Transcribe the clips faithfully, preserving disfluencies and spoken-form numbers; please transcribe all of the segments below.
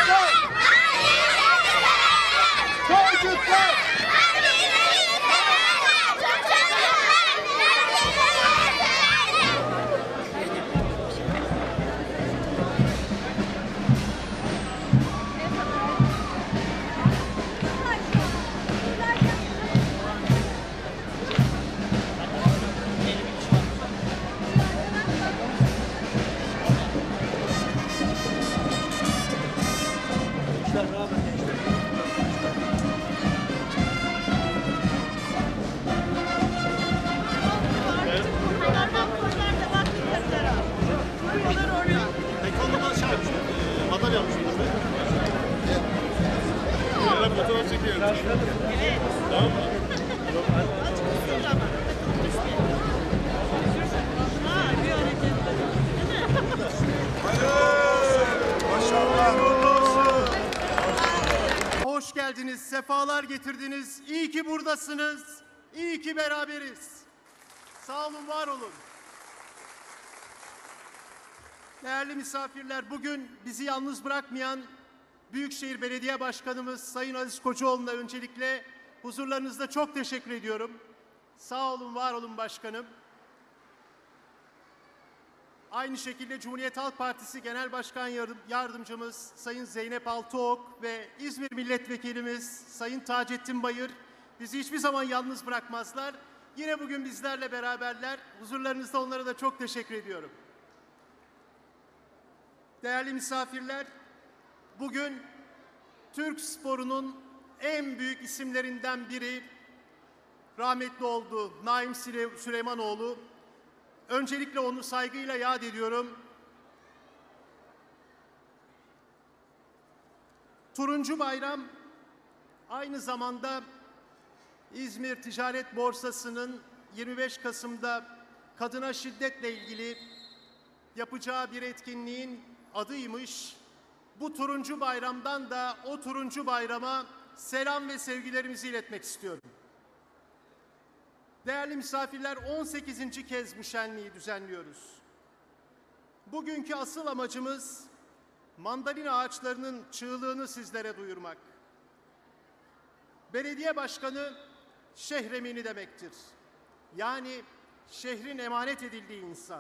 Çocuklar! Çocuklar! Fotoğraf çekiyorum. Evet. Tamam mı? Hoş geldiniz, sefalar getirdiniz. İyi ki buradasınız. İyi ki beraberiz. Sağ olun, var olun. Değerli misafirler, bugün bizi yalnız bırakmayan Büyükşehir Belediye Başkanımız Sayın Aziz Koçoğlu'na öncelikle huzurlarınızda çok teşekkür ediyorum. Sağ olun, var olun başkanım. Aynı şekilde Cumhuriyet Halk Partisi Genel Başkan Yardımcımız Sayın Zeynep Altıok ve İzmir Milletvekilimiz Sayın Taceddin Bayır bizi hiçbir zaman yalnız bırakmazlar. Yine bugün bizlerle beraberler. Huzurlarınızda onlara da çok teşekkür ediyorum. Değerli misafirler, bugün Türk sporunun en büyük isimlerinden biri rahmetli oldu Naim Süleymanoğlu. Öncelikle onu saygıyla yad ediyorum. Turuncu Bayram aynı zamanda İzmir Ticaret Borsası'nın yirmi beş Kasım'da kadına şiddetle ilgili yapacağı bir etkinliğin adıymış. Bu Turuncu Bayram'dan da o Turuncu Bayram'a selam ve sevgilerimizi iletmek istiyorum. Değerli misafirler, on sekizinci kez bu şenliği düzenliyoruz. Bugünkü asıl amacımız mandalina ağaçlarının çığlığını sizlere duyurmak. Belediye başkanı şehremini demektir. Yani şehrin emanet edildiği insan.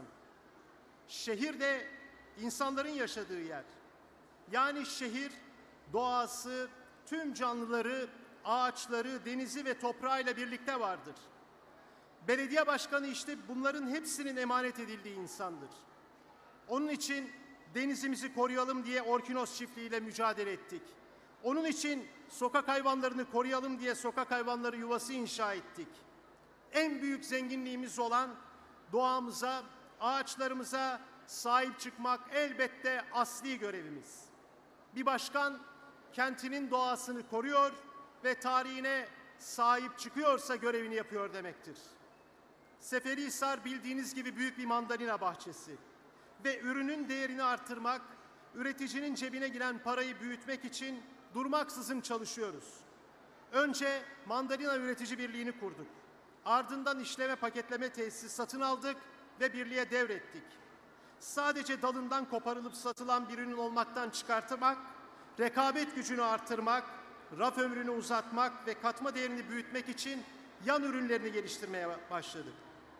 Şehir de insanların yaşadığı yer. Yani şehir doğası, tüm canlıları, ağaçları, denizi ve toprağıyla birlikte vardır. Belediye başkanı işte bunların hepsinin emanet edildiği insandır. Onun için denizimizi koruyalım diye Orkinos çiftliğiyle mücadele ettik. Onun için sokak hayvanlarını koruyalım diye sokak hayvanları yuvası inşa ettik. En büyük zenginliğimiz olan doğamıza, ağaçlarımıza sahip çıkmak elbette asli görevimiz. Bir başkan kentinin doğasını koruyor ve tarihine sahip çıkıyorsa görevini yapıyor demektir. Seferihisar bildiğiniz gibi büyük bir mandalina bahçesi ve ürünün değerini artırmak, üreticinin cebine giren parayı büyütmek için durmaksızın çalışıyoruz. Önce mandalina üretici birliğini kurduk. Ardından işleme paketleme tesisi satın aldık ve birliğe devrettik. Sadece dalından koparılıp satılan bir ürün olmaktan çıkartmak, rekabet gücünü artırmak, raf ömrünü uzatmak ve katma değerini büyütmek için yan ürünlerini geliştirmeye başladık.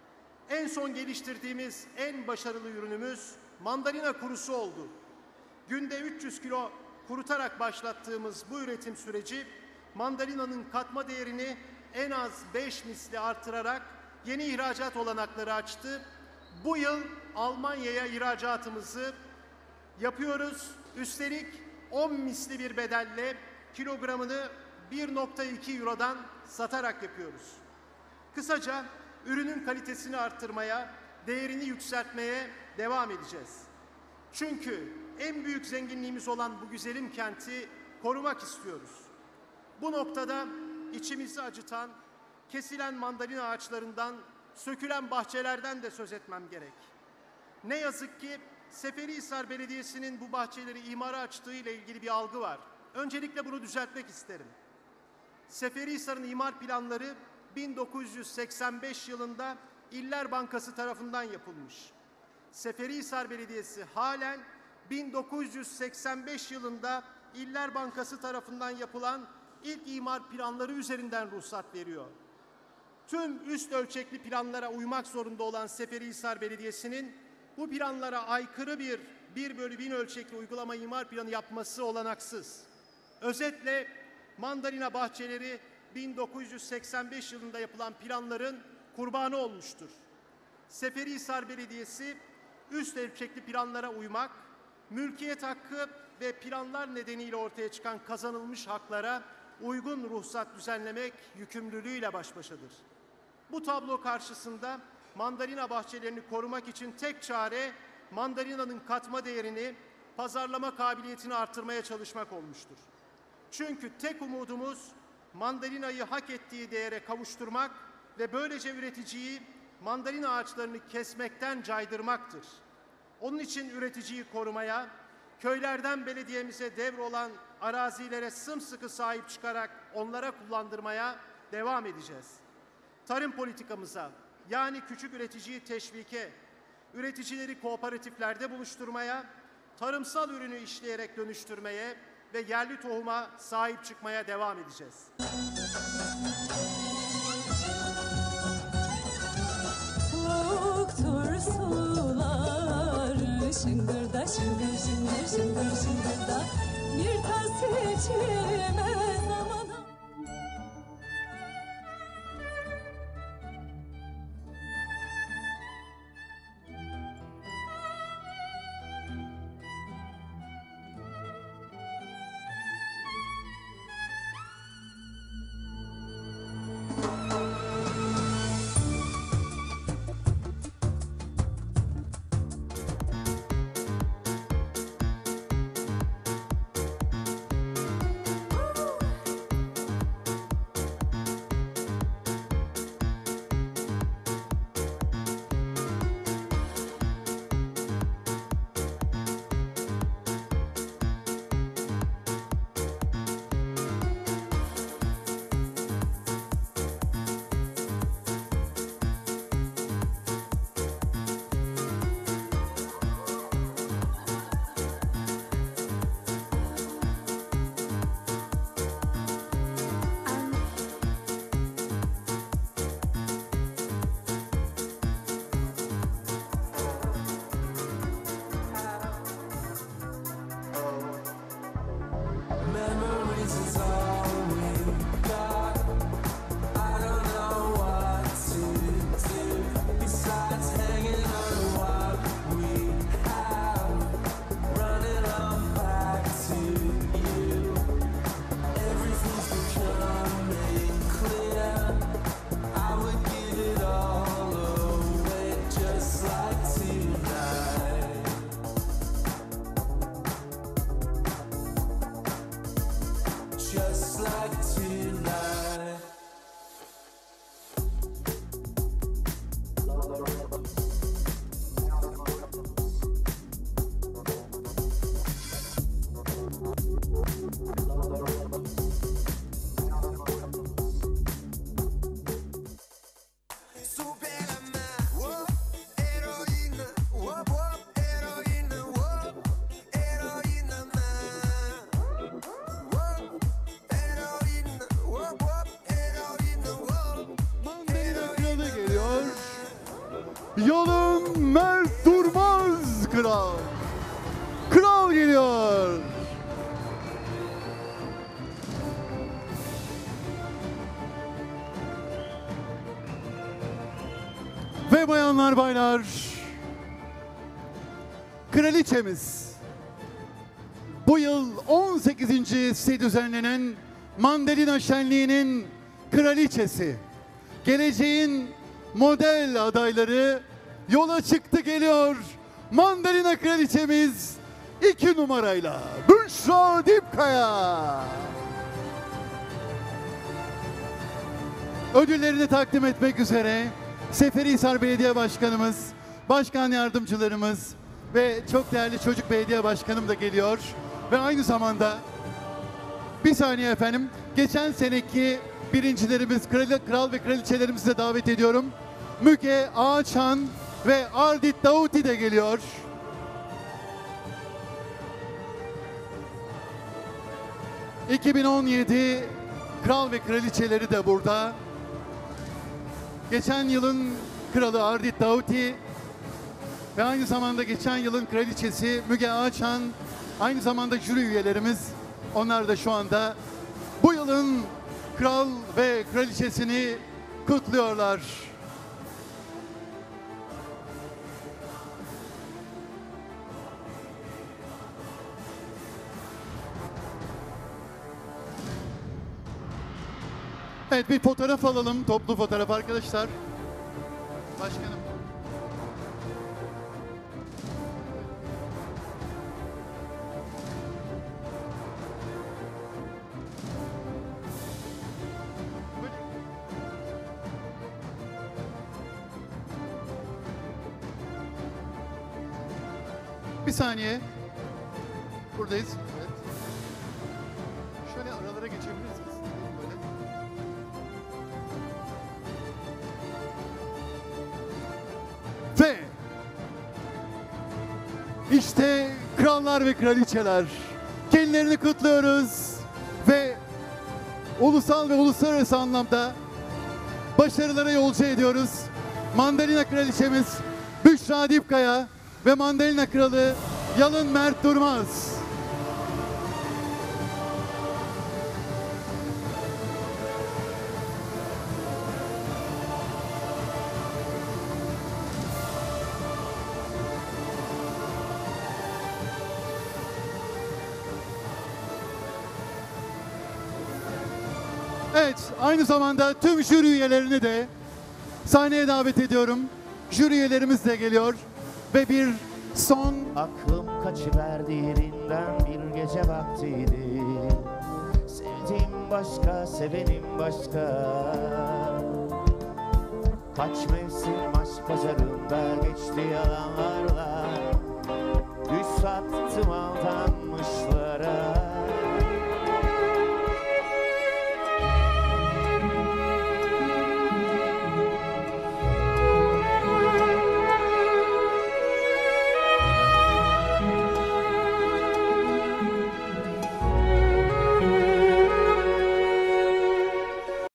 En son geliştirdiğimiz en başarılı ürünümüz mandalina kurusu oldu. Günde üç yüz kilo kurutarak başlattığımız bu üretim süreci mandalinanın katma değerini en az beş misli artırarak yeni ihracat olanakları açtı. Bu yıl Almanya'ya ihracatımızı yapıyoruz. Üstelik on misli bir bedelle kilogramını bir nokta iki Euro'dan satarak yapıyoruz. Kısaca ürünün kalitesini artırmaya, değerini yükseltmeye devam edeceğiz. Çünkü en büyük zenginliğimiz olan bu güzelim kenti korumak istiyoruz. Bu noktada içimizi acıtan, kesilen mandalina ağaçlarından, sökülen bahçelerden de söz etmem gerek. Ne yazık ki Seferihisar Belediyesi'nin bu bahçeleri imara açtığı ile ilgili bir algı var. Öncelikle bunu düzeltmek isterim. Seferihisar'ın imar planları bin dokuz yüz seksen beş yılında İller Bankası tarafından yapılmış. Seferihisar Belediyesi halen bin dokuz yüz seksen beş yılında İller Bankası tarafından yapılan ilk imar planları üzerinden ruhsat veriyor. Tüm üst ölçekli planlara uymak zorunda olan Seferihisar Belediyesi'nin bu planlara aykırı bir bir bölü bin ölçekli uygulama imar planı yapması olanaksız. Özetle mandalina bahçeleri bin dokuz yüz seksen beş yılında yapılan planların kurbanı olmuştur. Seferihisar Belediyesi üst ölçekli planlara uymak, mülkiyet hakkı ve planlar nedeniyle ortaya çıkan kazanılmış haklara uygun ruhsat düzenlemek yükümlülüğüyle baş başadır. Bu tablo karşısında mandalina bahçelerini korumak için tek çare mandalinanın katma değerini, pazarlama kabiliyetini artırmaya çalışmak olmuştur. Çünkü tek umudumuz mandalinayı hak ettiği değere kavuşturmak ve böylece üreticiyi mandalina ağaçlarını kesmekten caydırmaktır. Onun için üreticiyi korumaya, köylerden belediyemize devrolan arazilere sımsıkı sahip çıkarak onlara kullandırmaya devam edeceğiz. Tarım politikamıza, yani küçük üreticiyi teşvike, üreticileri kooperatiflerde buluşturmaya, tarımsal ürünü işleyerek dönüştürmeye ve yerli tohuma sahip çıkmaya devam edeceğiz. Soğuktur sular, şıngırda şıngır şıngır şıngır şıngırda, bir tas içime zaman. Yolun mert durmaz kral. Kral geliyor. Ve bayanlar baylar, kraliçemiz bu yıl on sekizincisi düzenlenen Mandalina Şenliği'nin kraliçesi, geleceğin model adayları yola çıktı geliyor. Mandalina kraliçemiz iki numarayla Büşra Dipkaya. Ödüllerini takdim etmek üzere Seferihisar Belediye Başkanımız, Başkan Yardımcılarımız ve çok değerli Çocuk Belediye Başkanım da geliyor. Ve aynı zamanda bir saniye efendim, geçen seneki birincilerimiz, kral, kral ve kraliçelerimizi de davet ediyorum. Müge Ağaçhan ve Ardit Davuti de geliyor. iki bin on yedi kral ve kraliçeleri de burada. Geçen yılın kralı Ardit Davuti ve aynı zamanda geçen yılın kraliçesi Müge Ağaçan, aynı zamanda jüri üyelerimiz. Onlar da şu anda bu yılın kral ve kraliçesini kutluyorlar. Evet, bir fotoğraf alalım. Toplu fotoğraf arkadaşlar. Başkanım. Bir saniye. Buradayız. Evet. Şöyle aralara geçebiliriz biz. Böyle. Ve işte krallar ve kraliçeler. Kendilerini kutluyoruz ve ulusal ve uluslararası anlamda başarılara yolcu ediyoruz. Mandalina kraliçemiz Büşra Dipkaya ve Mandalina kralı Yalın Mert Durmaz. Evet, aynı zamanda tüm jüri üyelerini de sahneye davet ediyorum. Jüri üyelerimiz de geliyor ve bir son... Aklım kaçıverdi yerinden bir gece vaktiydi. Sevdiğim başka, sevenim başka. Kaç mevsim aşk pazarında geçti yalanlarla. Düş sattım aldanmışlar.